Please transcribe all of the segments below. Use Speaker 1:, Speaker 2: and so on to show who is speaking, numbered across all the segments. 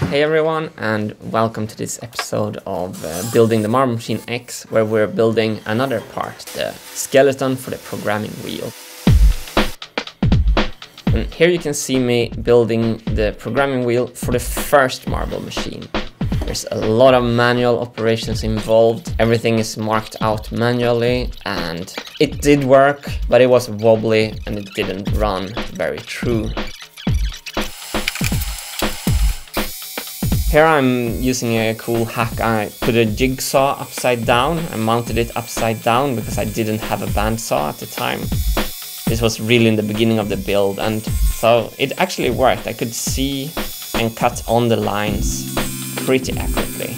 Speaker 1: Hey everyone, and welcome to this episode of Building the Marble Machine X, where we're building another part, the skeleton for the programming wheel. And here you can see me building the programming wheel for the first marble machine. There's a lot of manual operations involved, everything is marked out manually, and it did work, but it was wobbly and it didn't run very true. Here I'm using a cool hack. I put a jigsaw upside down and mounted it upside down because I didn't have a bandsaw at the time. This was really in the beginning of the build, and so it actually worked. I could see and cut on the lines pretty accurately.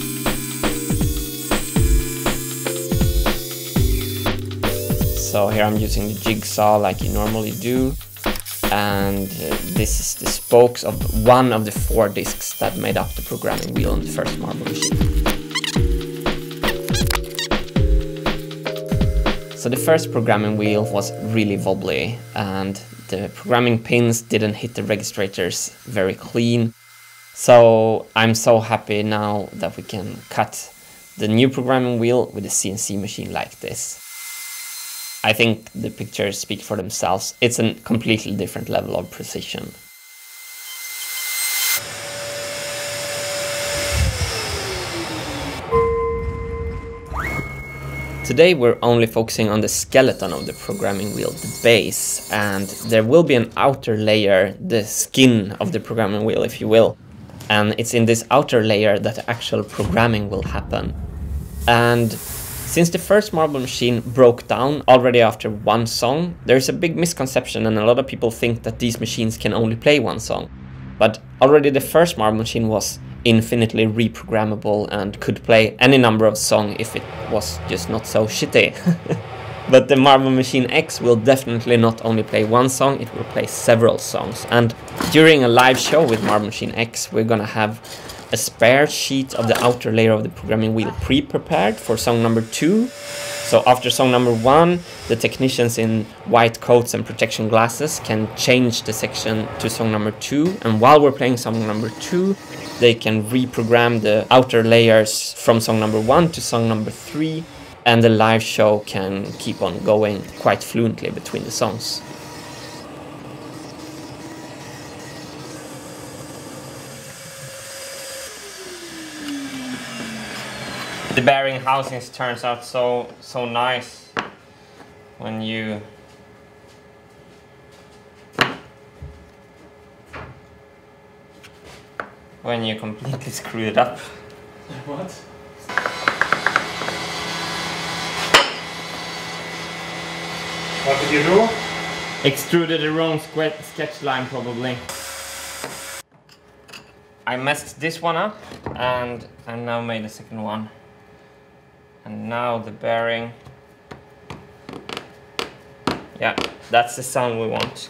Speaker 1: So here I'm using the jigsaw like you normally do. And this is the spokes of one of the 4 discs that made up the programming wheel on the first marble machine. So the first programming wheel was really wobbly, and the programming pins didn't hit the registrators very clean. So I'm so happy now that we can cut the new programming wheel with a CNC machine like this. I think the pictures speak for themselves. It's a completely different level of precision. Today we're only focusing on the skeleton of the programming wheel, the base, and there will be an outer layer, the skin of the programming wheel, if you will. And it's in this outer layer that the actual programming will happen. And since the first marble machine broke down already after 1 song, there's a big misconception and a lot of people think that these machines can only play 1 song. But already the first marble machine was infinitely reprogrammable and could play any number of songs if it was just not so shitty. But the Marble Machine X will definitely not only play 1 song, it will play several songs. And during a live show with Marble Machine X, we're gonna have a spare sheet of the outer layer of the programming wheel pre-prepared for song number 2. So after song number 1, the technicians in white coats and protection glasses can change the section to song number 2. And while we're playing song number 2, they can reprogram the outer layers from song number 1 to song number 3. And the live show can keep on going quite fluently between the songs. The bearing housings turns out so nice when you completely screw it up.
Speaker 2: What? What did you do?
Speaker 1: Extruded the wrong sketch line probably. I messed this one up and I now made a second one. And now the bearing, yeah, that's the sound we want.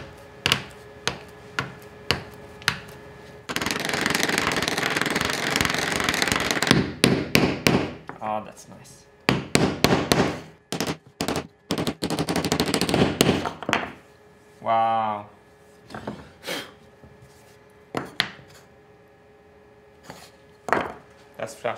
Speaker 1: Oh, that's nice. Wow. That's flush.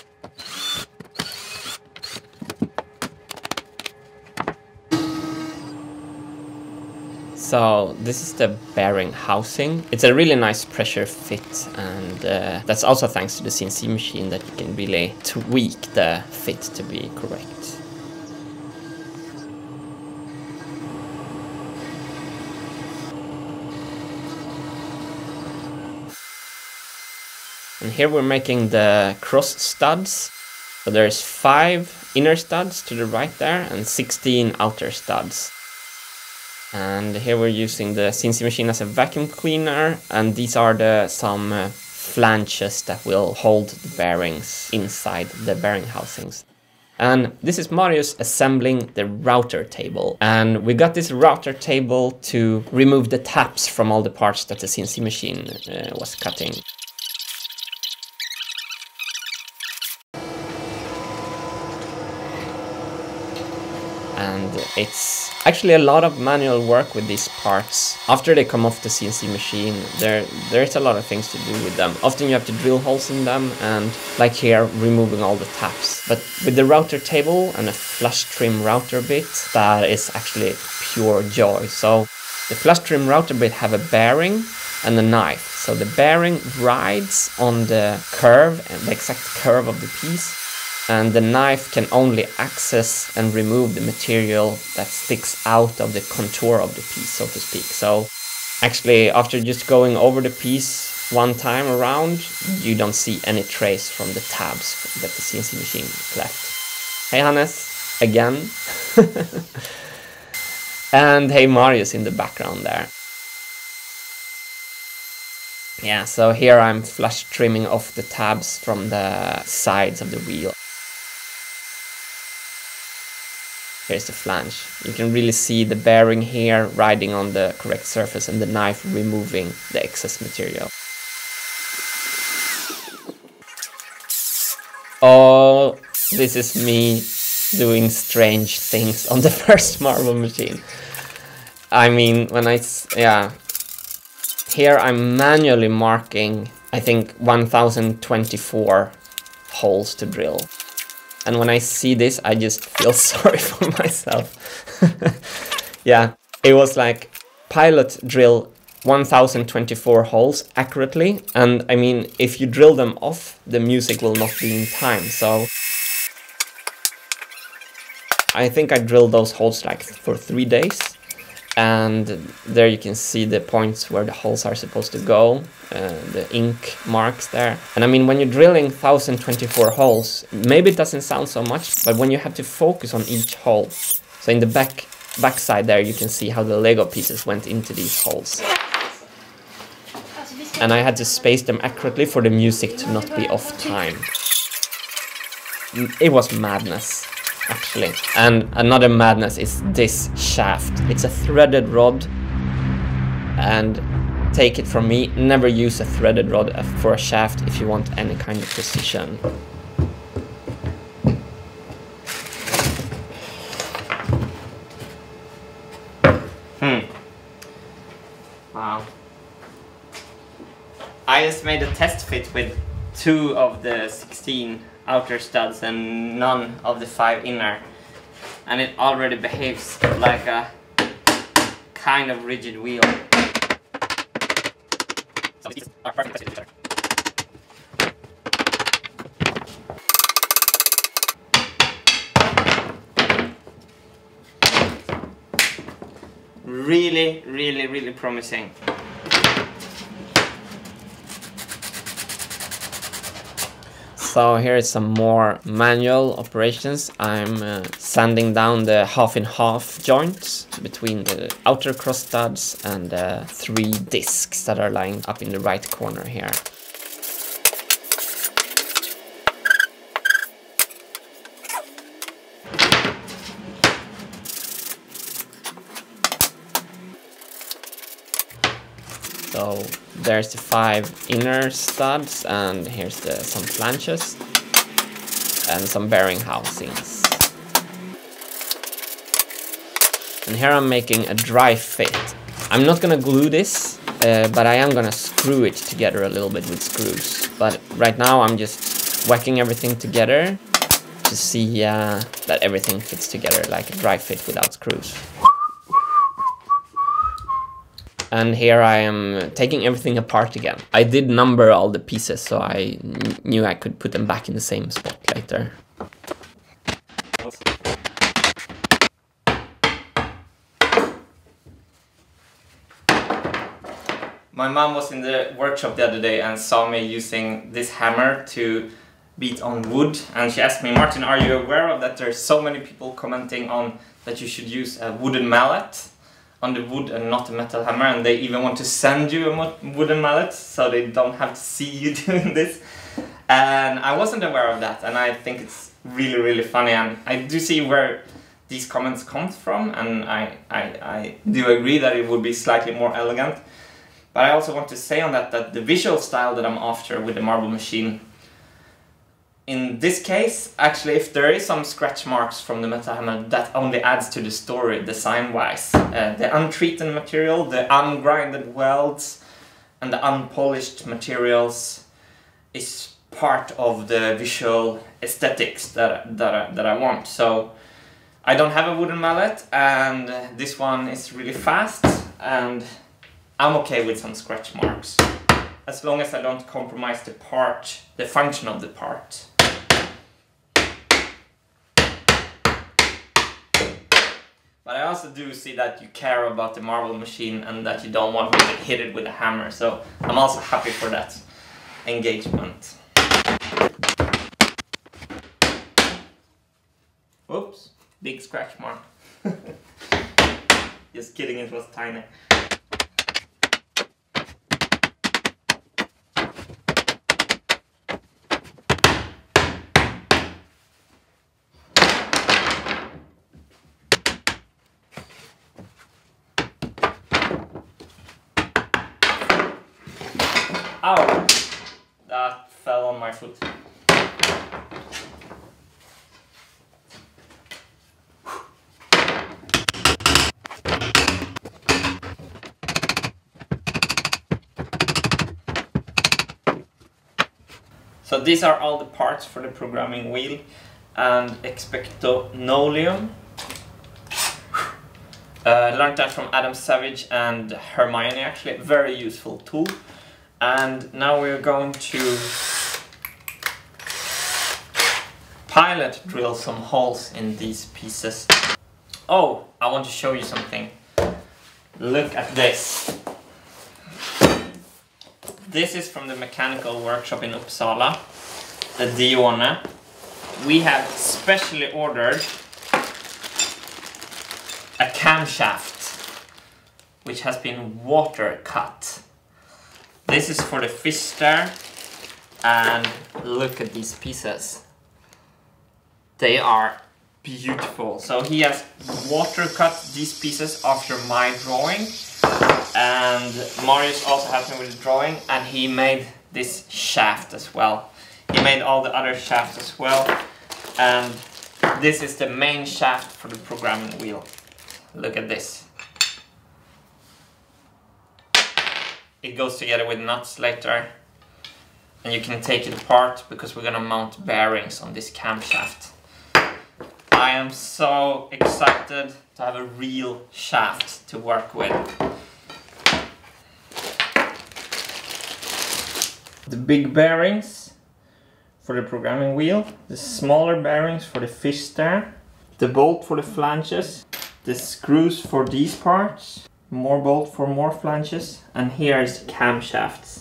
Speaker 1: So this is the bearing housing. It's a really nice pressure fit, and that's also thanks to the CNC machine that you can really tweak the fit to be correct. And here we're making the cross studs. So there's 5 inner studs to the right there and 16 outer studs. And here we're using the CNC machine as a vacuum cleaner, and these are some flanges that will hold the bearings inside the bearing housings. And this is Marius assembling the router table. And we got this router table to remove the taps from all the parts that the CNC machine was cutting. And it's actually a lot of manual work with these parts. After they come off the CNC machine, there's a lot of things to do with them. Often you have to drill holes in them, and like here, removing all the tabs. But with the router table and a flush trim router bit, that is actually pure joy. So the flush trim router bit have a bearing and a knife. So the bearing rides on the curve, and the exact curve of the piece, and the knife can only access and remove the material that sticks out of the contour of the piece, so to speak. So actually, after just going over the piece one time around, you don't see any trace from the tabs that the CNC machine left. Hey Hannes, again. And hey Marius in the background there. Yeah, so here I'm flush trimming off the tabs from the sides of the wheel. Here's the flange. You can really see the bearing here riding on the correct surface and the knife removing the excess material. Oh, this is me doing strange things on the first marble machine. I mean, here I'm manually marking, I think, 1024 holes to drill. And when I see this, I just feel sorry for myself. Yeah, it was like pilot drill 1024 holes accurately. And I mean, if you drill them off, the music will not be in time. So I think I drilled those holes like for 3 days. And there you can see the points where the holes are supposed to go, the ink marks there. And I mean, when you're drilling 1024 holes, maybe it doesn't sound so much, but when you have to focus on each hole, so in the back side there, you can see how the Lego pieces went into these holes. And I had to space them accurately for the music to not be off time. It was madness, actually. And another madness is this shaft. It's a threaded rod, and take it from me, never use a threaded rod for a shaft if you want any kind of precision. Wow. I just made a test fit with 2 of the 16 outer studs and none of the 5 inner, and it already behaves like a kind of rigid wheel. So these are perfect to each other. Really promising. So here is some more manual operations. I'm sanding down the half-in-half joints between the outer cross studs and the 3 discs that are lying up in the right corner here. So there's the 5 inner studs, and here's some flanges and some bearing housings. And here I'm making a dry fit. I'm not gonna glue this, but I am gonna screw it together a little bit with screws. But right now I'm just whacking everything together to see that everything fits together like a dry fit without screws. And here I am taking everything apart again. I did number all the pieces, so I knew I could put them back in the same spot later. My mom was in the workshop the other day and saw me using this hammer to beat on wood, and she asked me, Martin, are you aware of that there's so many people commenting on that you should use a wooden mallet on the wood and not a metal hammer, and they even want to send you a wooden mallet so they don't have to see you doing this. And I wasn't aware of that, and I think it's really funny, and I do see where these comments come from, and I do agree that it would be slightly more elegant. But I also want to say on that the visual style that I'm after with the marble machine, in this case, actually, if there is some scratch marks from the metal hammer, that only adds to the story design-wise. The untreated material, the ungrinded welds, and the unpolished materials is part of the visual aesthetics that I want. So I don't have a wooden mallet, and this one is really fast, and I'm okay with some scratch marks, as long as I don't compromise the function of the part. But I also do see that you care about the marble machine and that you don't want me to hit it with a hammer, so I'm also happy for that engagement. Oops, big scratch mark. Just kidding, it was tiny. Ow! That fell on my foot. So these are all the parts for the programming wheel and expectonolium. Learned that from Adam Savage and Hermione, actually, a very useful tool. And now we're going to pilot drill some holes in these pieces. Oh, I want to show you something. Look at this. This is from the mechanical workshop in Uppsala, the Dione. We have specially ordered a camshaft, which has been water cut. This is for the fish star, and look at these pieces. They are beautiful. So he has water cut these pieces after my drawing, and Marius also helped me with the drawing, and he made this shaft as well. He made all the other shafts as well, and this is the main shaft for the programming wheel. Look at this. It goes together with nuts later, and you can take it apart because we're gonna mount bearings on this camshaft. I am so excited to have a real shaft to work with. The big bearings for the programming wheel, the smaller bearings for the fish star, the bolt for the flanges, the screws for these parts, more bolt for more flanges, and here is the camshafts.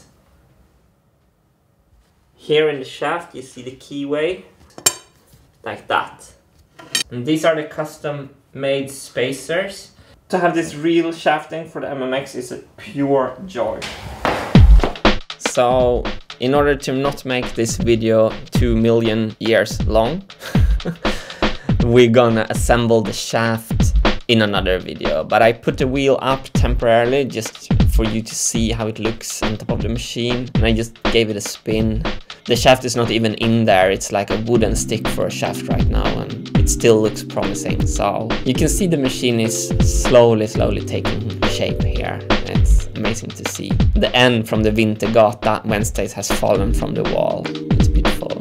Speaker 1: Here in the shaft you see the keyway, like that. And these are the custom made spacers. To have this real shafting for the MMX is a pure joy. So, in order to not make this video 2 million years long, we're gonna assemble the shaft in another video. But I put the wheel up temporarily just for you to see how it looks on top of the machine, and I just gave it a spin. The shaft is not even in there, it's like a wooden stick for a shaft right now, and it still looks promising. So you can see the machine is slowly taking shape here. It's amazing to see. The N from the Wintergatan Wednesdays has fallen from the wall. It's beautiful.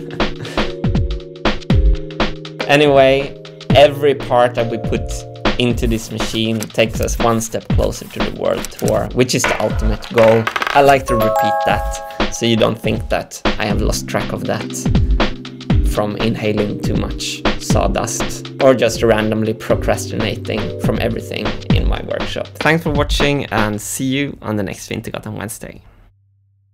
Speaker 1: Anyway, every part that we put into this machine takes us one step closer to the world tour, which is the ultimate goal. I like to repeat that, so you don't think that I have lost track of that from inhaling too much sawdust or just randomly procrastinating from everything in my workshop. Thanks for watching, and see you on the next Wintergatan Wednesday.